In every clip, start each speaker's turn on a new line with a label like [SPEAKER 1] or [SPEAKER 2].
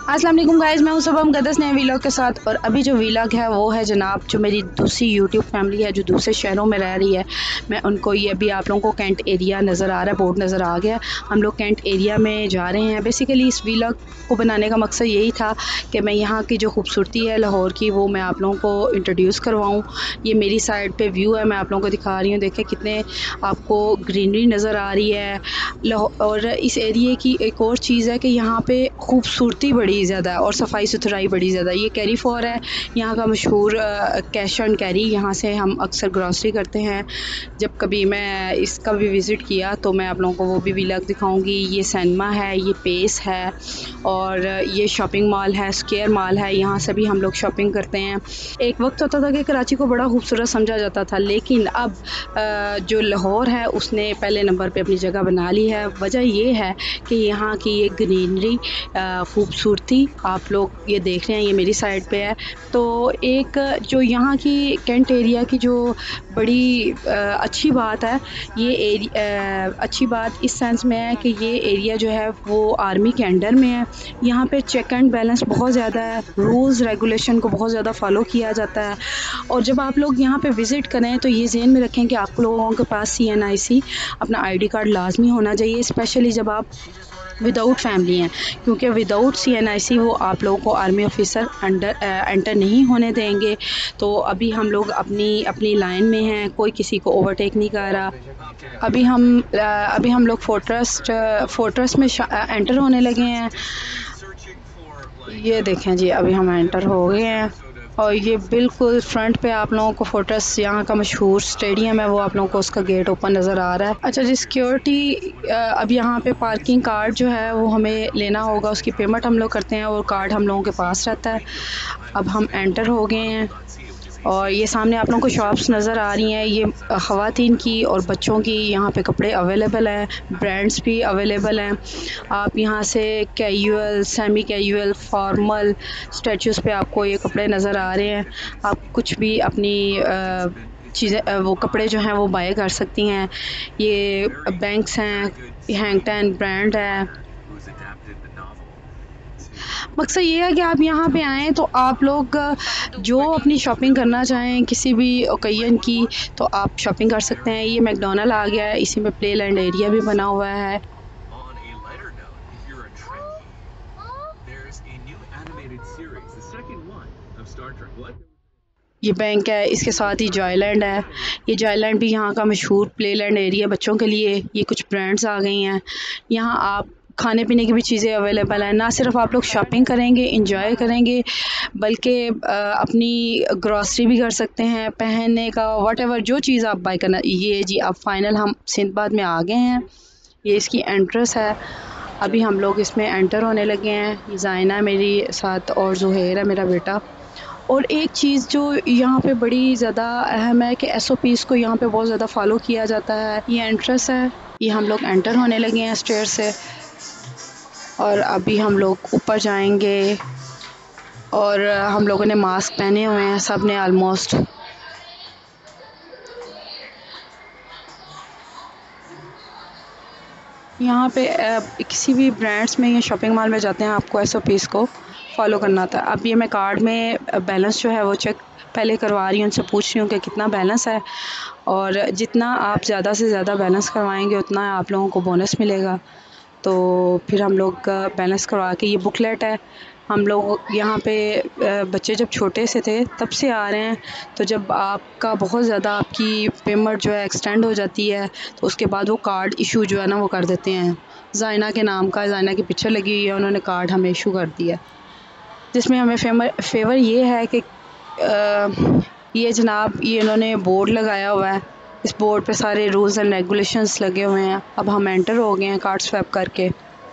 [SPEAKER 1] अस्सलाम वालेकुम गाइस, मैं हूं शुभम गदस नए व्लॉग के साथ। और अभी जो व्लॉग है वो है जनाब जो मेरी दूसरी यूट्यूब फैमिली है जो दूसरे शहरों में रह रही है। मैं उनको ये अभी आप लोगों को कैंट एरिया नज़र आ रहा है, बोर्ड नज़र आ गया। हम लोग कैंट एरिया में जा रहे हैं। बेसिकली इस व्लॉग को बनाने का मकसद यही था कि मैं यहाँ की जो खूबसूरती है लाहौर की वो मैं आप लोगों को इंट्रोड्यूस करवाऊँ। ये मेरी साइड पे व्यू है, मैं आप लोगों को दिखा रही हूँ। देखें कितने आपको ग्रीनरी नज़र आ रही है। और इस एरिए की एक और चीज़ है कि यहाँ पे खूबसूरती बड़ी ज़्यादा है और सफाई सुथराई बड़ी ज़्यादा। ये कैरी फॉर है, यहाँ का मशहूर कैश एंड कैरी। यहाँ से हम अक्सर ग्रॉसरी करते हैं। जब कभी मैं इसका भी विज़िट किया तो मैं आप लोगों को वो भी व्लॉग दिखाऊंगी। ये सिनेमा है, ये पेस है और ये शॉपिंग मॉल है, स्क्वायर मॉल है। यहाँ से भी हम लोग शॉपिंग करते हैं। एक वक्त होता था कि कराची को बड़ा खूबसूरत समझा जाता था, लेकिन अब जो लाहौर है उसने पहले नंबर पे अपनी जगह बना ली है। वजह ये है कि यहाँ की ये ग्रीनरी, खूबसूरती आप लोग ये देख रहे हैं, ये मेरी साइड पे है। तो एक जो यहाँ की कैंट एरिया की जो बड़ी अच्छी बात है, ये अच्छी बात इस सेंस में है कि ये एरिया जो है वो आर्मी के अंडर में है। यहाँ पे चेक एंड बैलेंस बहुत ज़्यादा है, रूल्स रेगुलेशन को बहुत ज़्यादा फॉलो किया जाता है। और जब आप लोग यहाँ पे विज़िट करें तो ये ज़हन में रखें कि आप लोगों के पास CNIC अपना ID कार्ड लाजमी होना चाहिए, स्पेशली जब आप विदाउट फैमिली हैं, क्योंकि विदाउट CNIC वो आप लोगों को आर्मी ऑफिसर एंटर नहीं होने देंगे। तो अभी हम लोग अपनी अपनी लाइन में हैं, कोई किसी को ओवरटेक नहीं कर रहा। अभी हम लोग फोर्ट्रेस में एंटर होने लगे हैं। ये देखें जी, अभी हम एंटर हो गए हैं और ये बिल्कुल फ्रंट पे आप लोगों को फोर्ट्रेस, यहाँ का मशहूर स्टेडियम है, वो आप लोगों को उसका गेट ओपन नज़र आ रहा है। अच्छा जी, सिक्योरिटी, अब यहाँ पे पार्किंग कार्ड जो है वो हमें लेना होगा, उसकी पेमेंट हम लोग करते हैं और कार्ड हम लोगों के पास रहता है। अब हम एंटर हो गए हैं और ये सामने आप लोगों को शॉप्स नज़र आ रही हैं। ये ख़वातीन की और बच्चों की यहाँ पे कपड़े अवेलेबल हैं, ब्रांड्स भी अवेलेबल हैं। आप यहाँ से casual, semi casual, formal statues पे आपको ये कपड़े नज़र आ रहे हैं। आप कुछ भी अपनी चीज़ें, वो कपड़े जो हैं वो बाय कर सकती हैं। ये बैंक्स हैं, हैंगटन ब्रांड है। मकसद ये है कि आप यहाँ पे आएँ तो आप लोग जो अपनी शॉपिंग करना चाहें किसी भी ओकेजन की, तो आप शॉपिंग कर सकते हैं। ये मैकडोनल्ड आ गया है, इसी में प्ले लैंड एरिया भी बना हुआ है। ये बैंक है, इसके साथ ही जॉयलैंड है। ये जॉयलैंड भी यहाँ का मशहूर प्ले लैंड एरिया बच्चों के लिए। ये कुछ ब्रांड्स आ गई हैं। यहाँ आप खाने पीने की भी चीज़ें अवेलेबल हैं। ना सिर्फ आप लोग शॉपिंग करेंगे, इंजॉय करेंगे, बल्कि अपनी ग्रॉसरी भी कर सकते हैं, पहनने का व्हाटएवर जो चीज़ आप बाय करना। ये जी, अब फाइनल हम सिंदबाद में आ गए हैं। ये इसकी एंट्रेंस है। अभी हम लोग इसमें एंटर होने लगे हैं। ज़ाइना मेरी साथ और ज़ुहैर है मेरा बेटा। और एक चीज़ जो यहाँ पे बड़ी ज़्यादा अहम है कि SOPs को यहाँ पे बहुत ज़्यादा फॉलो किया जाता है। ये एंट्रेंस है, ये हम लोग एंटर होने लगे हैं स्टेयर से और अभी हम लोग ऊपर जाएंगे। और हम लोगों ने मास्क पहने हुए हैं, सब ने ऑलमोस्ट। यहाँ पे किसी भी ब्रांड्स में या शॉपिंग मॉल में जाते हैं आपको SOPs को फॉलो करना था। अब ये मैं कार्ड में बैलेंस जो है वो चेक पहले करवा रही हूँ, उनसे पूछ रही हूँ कि कितना बैलेंस है। और जितना आप ज़्यादा से ज़्यादा बैलेंस करवाएंगे उतना आप लोगों को बोनस मिलेगा। तो फिर हम लोग बैलेंस करवा के, ये बुकलेट है। हम लोग यहाँ पे बच्चे जब छोटे से थे तब से आ रहे हैं। तो जब आपका बहुत ज़्यादा आपकी पेमेंट जो है एक्सटेंड हो जाती है तो उसके बाद वो कार्ड इशू जो है ना वो कर देते हैं। ज़ाइना के नाम का, ज़ाइना की पिक्चर लगी हुई है, उन्होंने कार्ड हमें इशू कर दिया, जिसमें हमें फेवर ये है कि ये जनाब, ये इन्होंने बोर्ड लगाया हुआ है। इस बोर्ड पे सारे रूल्स एंड रेगुलेशंस लगे हुए हैं। अब हम एंटर हो गए हैं कार्ड स्वैप करके।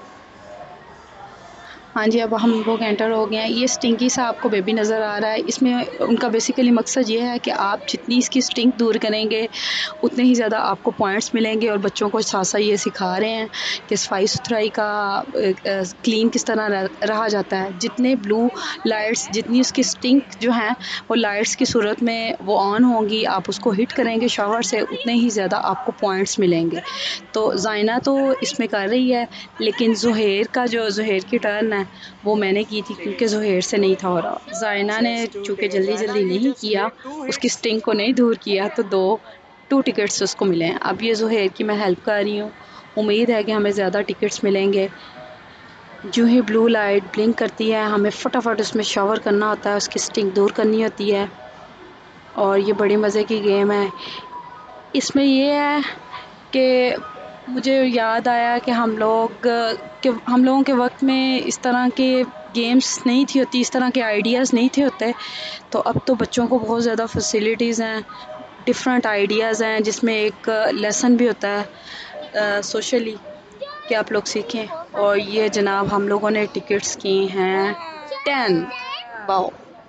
[SPEAKER 1] हाँ जी, अब हम लोग एंटर हो गए हैं। ये स्टिंकी सा आपको बेबी नज़र आ रहा है। इसमें उनका बेसिकली मकसद ये है कि आप जितनी इसकी स्टिंक दूर करेंगे उतने ही ज़्यादा आपको पॉइंट्स मिलेंगे। और बच्चों को साथ साथ ये सिखा रहे हैं कि सफाई सुथराई का क्लीन किस तरह रहा जाता है। जितने ब्लू लाइट्स, जितनी उसकी स्टिंक जो हैं वो लाइट्स की सूरत में वो ऑन होंगी, आप उसको हिट करेंगे शावर से, उतने ही ज़्यादा आपको पॉइंट्स मिलेंगे। तो ज़ाइना तो इसमें कर रही है, लेकिन ज़ुहैर की टर्न है। हैं वो मैंने की थी क्योंकि ज़ुहैर से नहीं था हो रहा। ज़ाइना ने चूँकि जल्दी जल्दी नहीं किया, उसकी स्टिंग को नहीं दूर किया, तो टू टिकट्स उसको मिले हैं। अब ये ज़ुहैर की मैं हेल्प कर रही हूँ, उम्मीद है कि हमें ज़्यादा टिकट्स मिलेंगे। जो ही ब्लू लाइट ब्लिंक करती है हमें फटाफट उसमें शावर करना होता है, उसकी स्टिंग दूर करनी होती है। और ये बड़ी मज़े की गेम है। इसमें ये है कि मुझे याद आया कि हम लोगों के वक्त में इस तरह के गेम्स नहीं थी होती, इस तरह के आइडियाज़ नहीं थे होते। तो अब तो बच्चों को बहुत ज़्यादा फैसिलिटीज़ हैं, डिफरेंट आइडियाज़ हैं, जिसमें एक लेसन भी होता है सोशली कि आप लोग सीखें। और ये जनाब हम लोगों ने टिकट्स किए हैं 10। वाओ।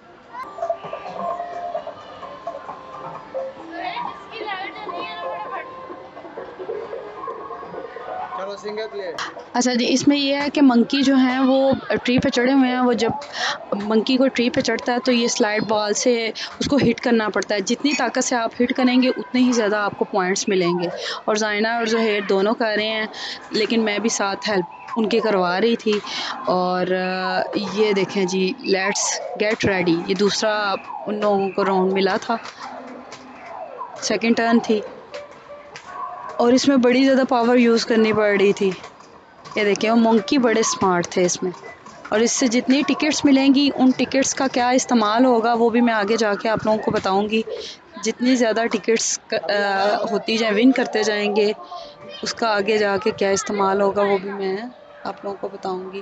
[SPEAKER 1] अच्छा जी, इसमें यह है कि मंकी जो हैं वो ट्री पे चढ़े हुए हैं। वो जब मंकी को ट्री पे चढ़ता है तो ये स्लाइड बॉल से उसको हिट करना पड़ता है। जितनी ताकत से आप हिट करेंगे उतने ही ज़्यादा आपको पॉइंट्स मिलेंगे। और ज़ाइना और ज़ुहैर दोनों कर रहे हैं, लेकिन मैं भी साथ हेल्प उनकी करवा रही थी। और ये देखें जी, लेट्स गेट रेडी। ये दूसरा उन लोगों को राउंड मिला था, सेकंड टर्न थी, और इसमें बड़ी ज़्यादा पावर यूज़ करनी पड़ रही थी। ये देखिए, वो मंकी बड़े स्मार्ट थे इसमें। और इससे जितनी टिकट्स मिलेंगी उन टिकट्स का क्या इस्तेमाल होगा वो भी मैं आगे जाके आप लोगों को बताऊंगी। जितनी ज़्यादा टिकट्स होती जाए, विन करते जाएंगे, उसका आगे जाके क्या इस्तेमाल होगा वो भी मैं आप लोगों को बताऊंगी।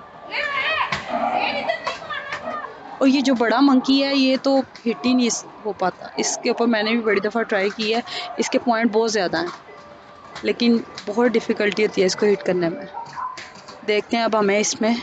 [SPEAKER 1] और ये जो बड़ा मंकी है ये तो हिट ही नहीं हो पाता। इसके ऊपर मैंने भी बड़ी दफ़ा ट्राई की है, इसके पॉइंट बहुत ज़्यादा हैं, लेकिन बहुत डिफ़िकल्टी होती है इसको हिट करने में। देखते हैं अब हमें इसमें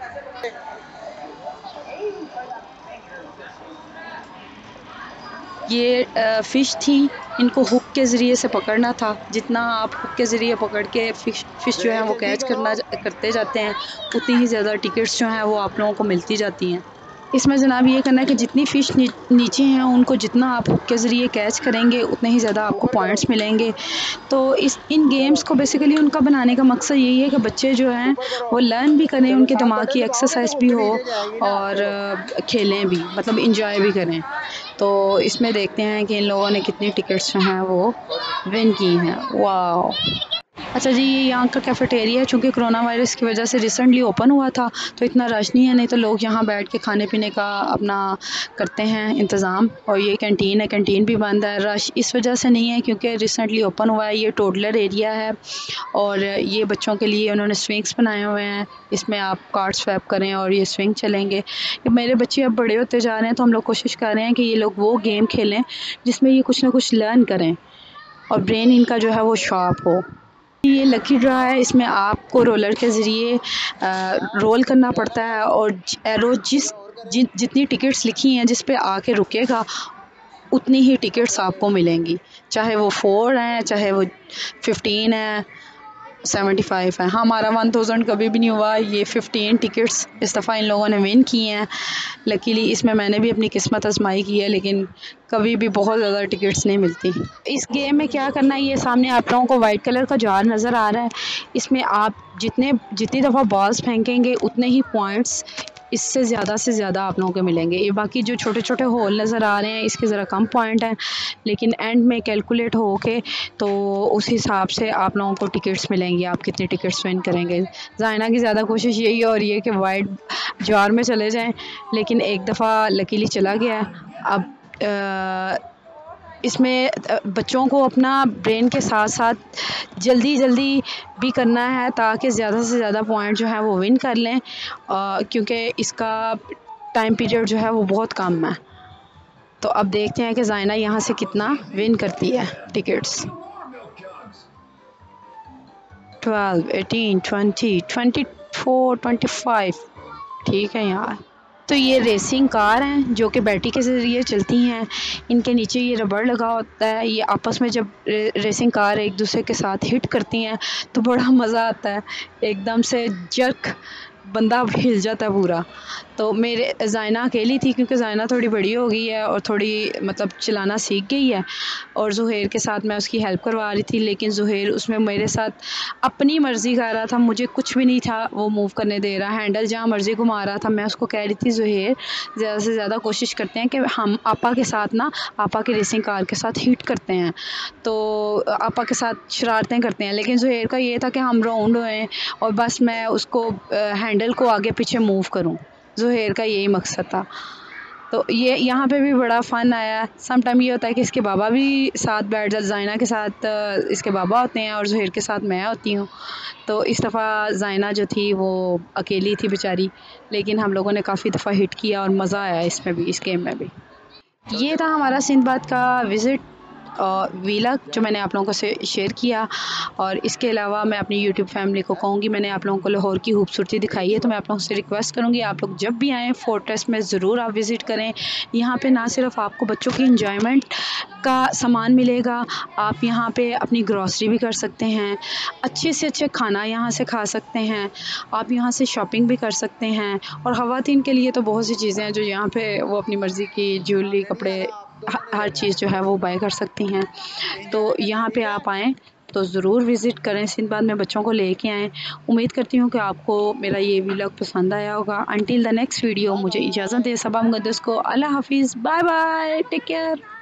[SPEAKER 1] ये फ़िश थी, इनको हुक के ज़रिए से पकड़ना था। जितना आप हुक के ज़रिए पकड़ के फ़िश जो है वो कैच करते जाते हैं, उतनी ही ज़्यादा टिकट्स जो हैं वो आप लोगों को मिलती जाती हैं। इसमें जनाब ये करना है कि जितनी फ़िश नीचे हैं उनको जितना आप हुक के ज़रिए कैच करेंगे उतने ही ज़्यादा आपको पॉइंट्स मिलेंगे। तो इन गेम्स को बेसिकली उनका बनाने का मकसद यही है कि बच्चे जो हैं वो लर्न भी करें, उनके दिमाग की एक्सरसाइज भी हो और खेलें भी, मतलब इंजॉय भी करें। तो इसमें देखते हैं कि इन लोगों ने कितनी टिकट्स जो हैं वो विन की हैं। वाह। अच्छा जी, ये यहाँ का कैफ़ेटेरिया है। चूँकि कोरोना वायरस की वजह से रिसेंटली ओपन हुआ था तो इतना रश नहीं है, नहीं तो लोग यहाँ बैठ के खाने पीने का अपना करते हैं इंतज़ाम। और ये कैंटीन है, कैंटीन भी बंद है। रश इस वजह से नहीं है क्योंकि रिसेंटली ओपन हुआ है। ये टोडलर एरिया है और ये बच्चों के लिए उन्होंने स्विंग्स बनाए हुए हैं। इसमें आप कार्ड स्वैप करें और ये स्विंग चलेंगे। मेरे बच्चे अब बड़े होते जा रहे हैं तो हम लोग कोशिश कर रहे हैं कि ये लोग वो गेम खेलें जिसमें ये कुछ ना कुछ लर्न करें और ब्रेन इनका जो है वो शार्प हो। ये लकी ड्रा है, इसमें आपको रोलर के ज़रिए रोल करना पड़ता है और एरो जितनी टिकट्स लिखी हैं जिस पे आके रुकेगा उतनी ही टिकट्स आपको मिलेंगी, चाहे वो 4 हैं, चाहे वो 15 है, 75 है। हमारा 1000 कभी भी नहीं हुआ। ये 15 टिकट्स इस दफ़ा इन लोगों ने विन की हैं। लकीली इसमें मैंने भी अपनी किस्मत आजमाई की है, लेकिन कभी भी बहुत ज़्यादा टिकट्स नहीं मिलती। इस गेम में क्या करना है, ये सामने आप लोगों को वाइट कलर का जार नज़र आ रहा है। इसमें आप जितनी दफ़ा बॉल्स फेंकेंगे उतने ही पॉइंट्स इससे ज़्यादा से ज़्यादा आप लोगों को मिलेंगे। ये बाकी जो छोटे छोटे होल नज़र आ रहे हैं इसके ज़रा कम पॉइंट हैं, लेकिन एंड में कैलकुलेट हो के तो उस हिसाब से आप लोगों को टिकट्स मिलेंगी, आप कितने टिकट्स विन करेंगे। ज़ाइना की ज़्यादा कोशिश यही हो रही है कि वाइट जार में चले जाएं, लेकिन एक दफ़ा लकीली चला गया। अब इसमें बच्चों को अपना ब्रेन के साथ साथ जल्दी जल्दी भी करना है ताकि ज़्यादा से ज़्यादा पॉइंट जो है वो विन कर लें, क्योंकि इसका टाइम पीरियड जो है वो बहुत कम है। तो अब देखते हैं कि ज़ाइना यहाँ से कितना विन करती है टिकट्स। 12, 18, 20, 24, 25। ठीक है यार। तो ये रेसिंग कार हैं जो कि बैटरी के ज़रिए चलती हैं। इनके नीचे ये रबड़ लगा होता है। ये आपस में जब रेसिंग कार एक दूसरे के साथ हिट करती हैं तो बड़ा मज़ा आता है। एकदम से जर्क बंदा हिल जाता है पूरा। तो मेरे ज़ायना अकेली थी क्योंकि ज़ायना थोड़ी बड़ी हो गई है और थोड़ी मतलब चलाना सीख गई है, और ज़ुहैर के साथ मैं उसकी हेल्प करवा रही थी, लेकिन ज़ुहैर उसमें मेरे साथ अपनी मर्ज़ी कर रहा था, मुझे कुछ भी नहीं था वो मूव करने दे रहा, हैंडल जहाँ मर्ज़ी घुमा रहा था। मैं उसको कह रही थी ज़ुहैर ज़्यादा से ज़्यादा कोशिश करते हैं कि हम आपा के साथ ना, आपा की रेसिंग कार के साथ हिट करते हैं, तो आपा के साथ शरारतें करते हैं। लेकिन ज़ुहैर का ये था कि हम राउंड होएं और बस मैं उसको हैंडल को आगे पीछे मूव करूं, ज़ुहैर का यही मकसद था। तो ये यहाँ पे भी बड़ा फ़न आया। सम टाइम ये होता है कि इसके बाबा भी साथ बैठ जाते, ज़ायना के साथ इसके बाबा होते हैं और ज़ुहैर के साथ मैं होती हूँ। तो इस दफ़ा ज़ायना जो थी वो अकेली थी बेचारी, लेकिन हम लोगों ने काफ़ी दफ़ा हिट किया और मज़ा आया इसमें भी, इस गेम में भी। ये था हमारा सिंदबाद का विज़िट वीलॉग जो मैंने आप लोगों को से शेयर किया। और इसके अलावा मैं अपनी यूट्यूब फैमिली को कहूँगी, मैंने आप लोगों को लाहौर की खूबसूरती दिखाई है, तो मैं आप लोगों से रिक्वेस्ट करूँगी आप लोग जब भी आएँ फोर्ट्रेस में ज़रूर आप विज़िट करें। यहाँ पे ना सिर्फ आपको बच्चों की इंजॉयमेंट का सामान मिलेगा, आप यहाँ पे अपनी ग्रॉसरी भी कर सकते हैं, अच्छे से अच्छे खाना यहाँ से खा सकते हैं, आप यहाँ से शॉपिंग भी कर सकते हैं। और ख़वातीन के लिए तो बहुत सी चीज़ें हैं जो यहाँ पे वो अपनी मर्ज़ी की ज्वेलरी, कपड़े, हर चीज़ जो है वो बाय कर सकती हैं। तो यहाँ पे आप आएँ तो ज़रूर विज़िट करें, सिंदबाद में बच्चों को लेके आएँ। उम्मीद करती हूँ कि आपको मेरा ये व्लॉग पसंद आया होगा। अंटिल द नेक्स्ट वीडियो मुझे इजाज़त दें सबा मुक़द्दस को। अल्लाह हाफ़िज़, बाय बाय, टेक केयर।